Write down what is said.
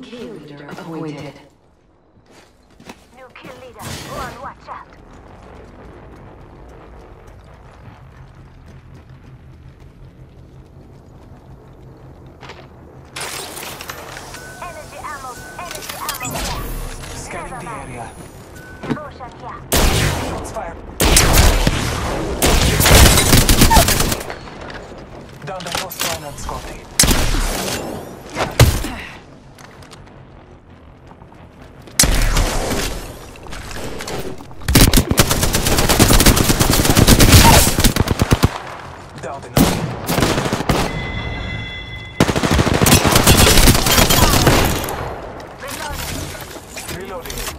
kill leader appointed. New kill leader. On watch out. Energy ammo here. Scanning the area. Devotion here. Shots fired. Down the coastline at Scotty. Down the north. Reloading.